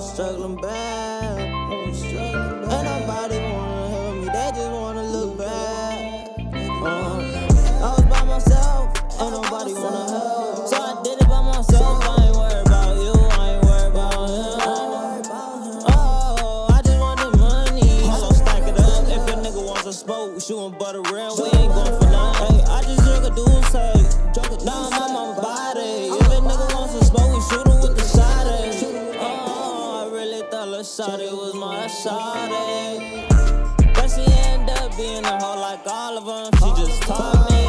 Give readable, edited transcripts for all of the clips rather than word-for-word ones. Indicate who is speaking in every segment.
Speaker 1: struggling bad. Ain't nobody wanna help me, they just wanna look bad. I was by myself, ain't nobody wanna help. So I did it by myself, I ain't worried about you, I ain't worried about him. Oh, I just want the money, so stack it up. If a nigga wants to smoke, shooting butter real, we ain't going for nothing. Hey, I just drink a dual say, now I'm on my body. If a nigga wants to smoke, we shoot him with the shotty. Oh, I really thought Lil' Shawty was my shawty. But she end up being a hoe like all of them, she just taught me.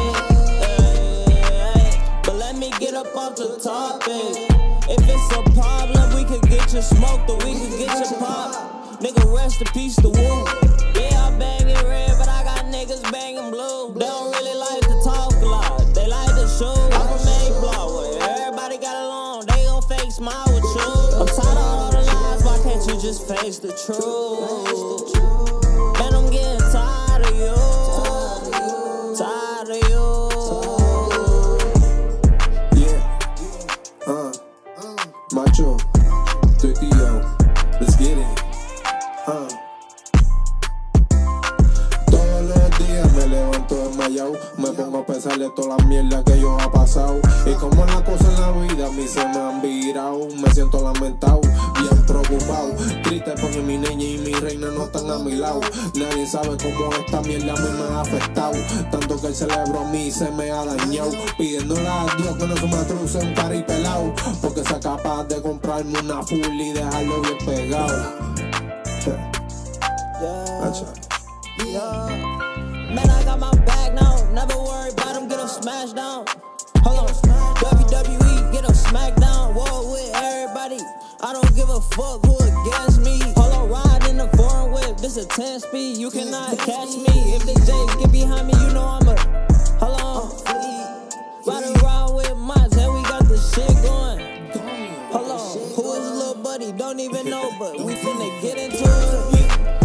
Speaker 1: But let me get up off the topic. If it's a problem, we could get you smoked or we could get you pop. Nigga, rest in peace to Woo. Yeah, I bang it red, but I got niggas banging blue. They don't really like to talk a lot, they like to shoot. I'm from A-Block where everybody got along, they gon' fake smile with you. I'm tired of all the lies, why can't you just face the truth? Man, I'm getting tired of you. Tired of you.
Speaker 2: Macho, estoy tío, let's get it, Todos los días me levanto desmayado, me pongo a pensarle toda la mierda que yo ha pasado. Y como la cosa en la vida a mí se me han virado, me siento lamentado, bien preocupado, triste porque mi niña y mi reina no están a mi lado. Nadie sabe cómo esta mierda a mí me ha afectado, tanto que el cerebro a mí se me ha dañado. Pidiéndole a Dios que no se me atruce un caripelao, porque sea capaz de comprarme una full y dejarlo bien pegado.
Speaker 1: Man, I got my back now, never worry about them, get them smashed down. Hold on, WWE, get them smacked down. War with everybody, I don't give a fuck who against me. Hold on, ride in the foreign whip, this a 10 speed, you cannot catch me. If the J's get behind me, you know I'm a, hold on, ride around with Mods, and we got the shit going. Hold on, who is little buddy, don't even know, but we finna get into it.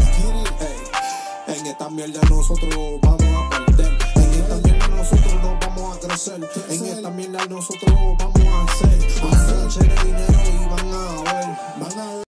Speaker 2: En esta mierda nosotros vamos a perder, en esta mierda nosotros no vamos a crecer, en esta mierda nosotros vamos a hacer dinero y van a ver.